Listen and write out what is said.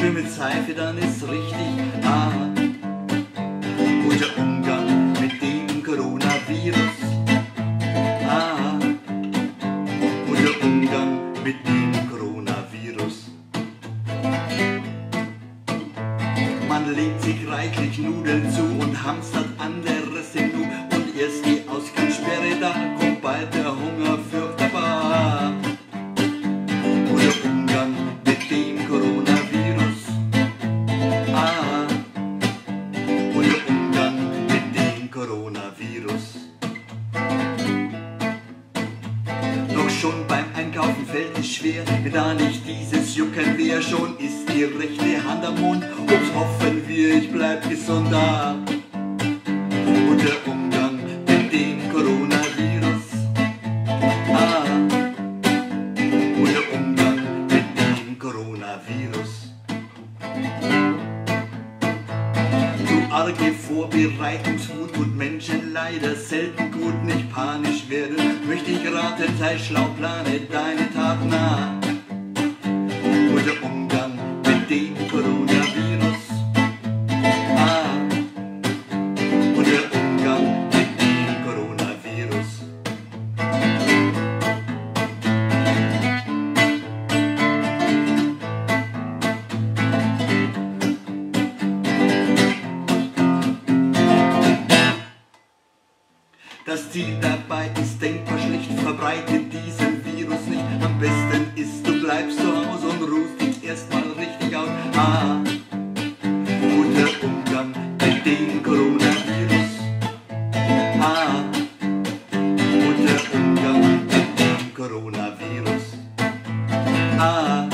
schön mit Seife, dann ist richtig guter Umgang mit dem Coronavirus. Guter Umgang mit dem Coronavirus. Man legt sich reichlich Nudeln zu und hamstert anderes im Nu. Und erst die Ausgangssperre, da kommt bald der Hunger fürchterbar. Guter Umgang mit dem Coronavirus. Guter Umgang mit dem Coronavirus. Doch schon beim Einkaufen fällt es schwer, da nicht dieses Jucken wär. Schon ist die rechte Hand am Mund, ups, hoffen wir, ich bleib gesund da. Guter Umgang mit dem Coronavirus. Guter Umgang mit dem Coronavirus. Zu arge Vorbereitungswut tut Menschen leider selten gut. Nicht panisch werden, möchte ich raten, sei schlau, plane deine Taten nach. Guter Umgang mit dem Coronavirus. Guter Umgang mit dem Coronavirus. Das Ziel dabei ist denkbar schlicht, verbreite diesen Virus nicht. Am besten ist, du bleibst zu Hause und ruhst dich erstmal richtig aus. Guter Umgang mit dem Coronavirus. Guter Umgang mit dem Coronavirus.